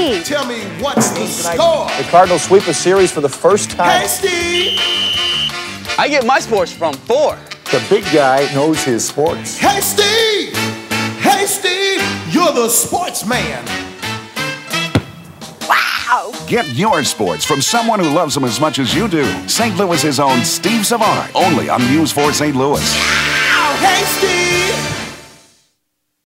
Steve. Tell me what's the score? The Cardinals sweep a series for the first time. Hey, Steve. I get my sports from 4. The big guy knows his sports. Hey, Steve. Hey, Steve. You're the sports man. Wow. Get your sports from someone who loves them as much as you do. St. Louis's own Steve Savard. Only on News 4 St. Louis. Hey, Steve.